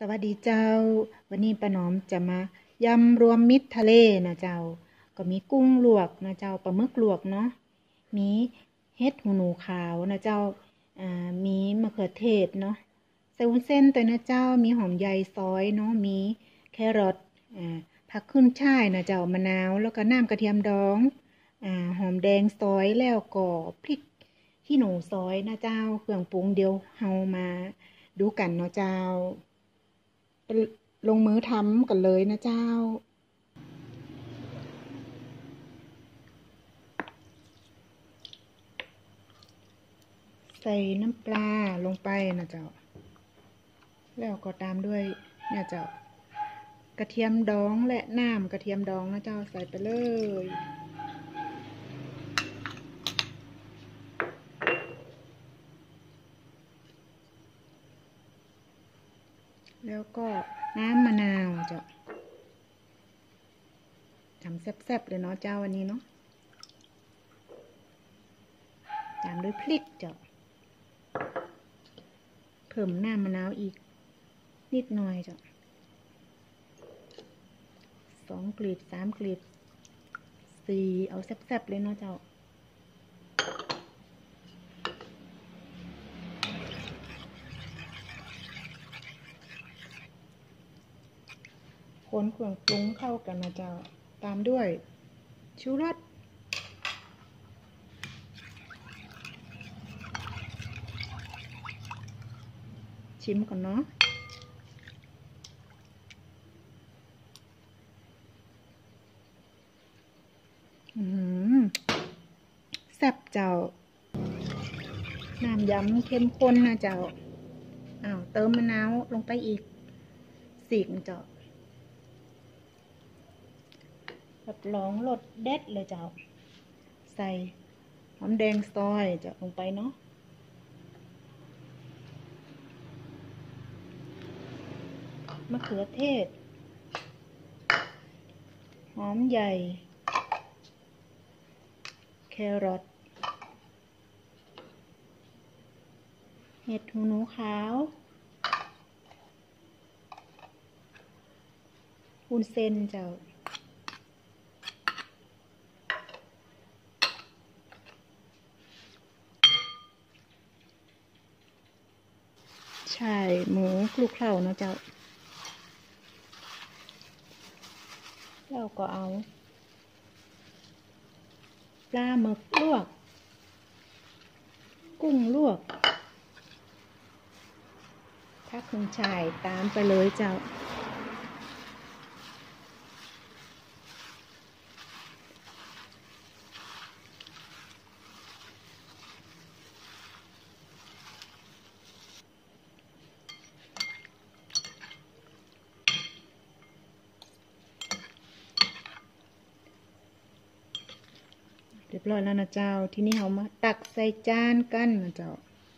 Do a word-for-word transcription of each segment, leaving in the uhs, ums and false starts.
สวัสดีเจ้าวันนี้ป้าหนอมจะมายำรวมมิตรทะเลนะเจ้าก็มีกุ้งลวกนะเจ้าปลาหมึกลวกเนาะมีเห็ดหูหนูขาวนะเจ้าอ่ามีมะเขือเทศเนาะใส่วุ้นเส้นตัวนะเจ้ามีหอมใหญ่ซอยเนาะมีแครอทอ่าผักขึ้นช่ายนะเจ้ามะนาวแล้วก็น้ำกระเทียมดองอ่าหอมแดงซอยแล้วก็พริกขี้หนูซอยนะเจ้าเครื่องปรุงเดียวเฮามาดูกันเนาะเจ้าลงมือทำกันเลยนะเจ้าใส่น้ำปลาลงไปนะเจ้าแล้วก็ตามด้วยเนี่ยเจ้ากระเทียมดองและน้ำกระเทียมดองนะเจ้าใส่ไปเลยแล้วก็น้ำมะนาวเจ้าทำแซ่บๆเลยเนาะเจ้าวันนี้เนาะตามด้วยพริกเจ้าเพิ่มน้ำมะนาวอีกนิดหน่อยเจ้าสองกลีบสามกลีบสี่เอาแซ่บๆเลยเนาะเจ้าคนเครื่องปรุงเข้ากันนะเจ้าตามด้วยชูรสชิมก่อนเนาะอืมแซ่บเจ้าน้ำยำเข้มข้นนะเจ้าอ้าวเติมมะนาวลงไปอีกสีกเจ้ารับรองรสเด็ดเลยเจ้าใส่หอมแดงซอยเจ้าลงไปเนาะมะเขือเทศหอมใหญ่แครอทเห็ดหูหนูขาววุ้นเส้นเจ้าใช่หมูคลุกเคล้าเนาะเจ้าแล้วก็เอาปลาหมึกลวกกุ้งลวกผักขึ้นช่ายตามไปเลยเจ้าเรียบร้อยแล้วนะเจ้าทีนี้เรามาตักใส่จานกันนะเจ้า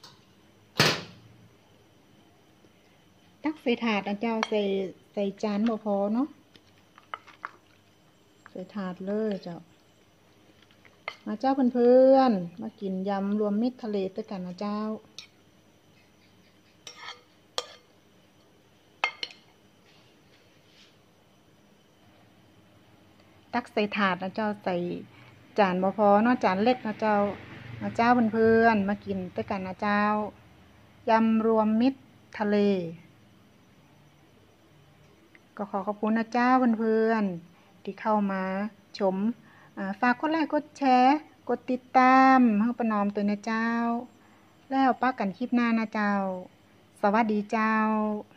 ตักใส่ถาดนะเจ้าใส่ใส่จานบ่พอเนาะใส่ถาดเลยเจ้ามาเจ้าเพื่อนๆมากินยำรวมมิตรทะเลด้วยกันนะเจ้าตักใส่ถาดนะเจ้าใส่จานบ่พอเนาะจานเล็กนะเจ้ามาเจ้าเพื่อนๆมากินด้วยกันนะเจ้ายำรวมมิตรทะเลก็ขอขอบคุณนะเจ้าเพื่อนๆที่เข้ามาชมฝากกดไลค์กดแชร์กดติดตามให้ป้าหนอมตัวนะเจ้าแล้วป้ากันคลิปหน้านะเจ้าสวัสดีเจ้า